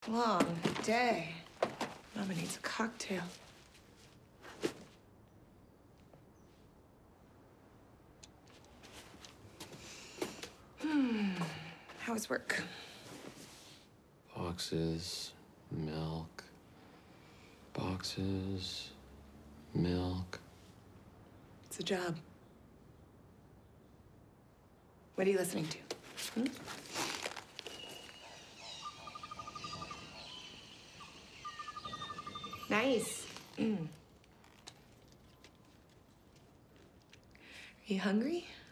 Long day. Mama needs a cocktail. How was work? Boxes, milk. Boxes, milk. It's a job. What are you listening to? Nice. Are you hungry?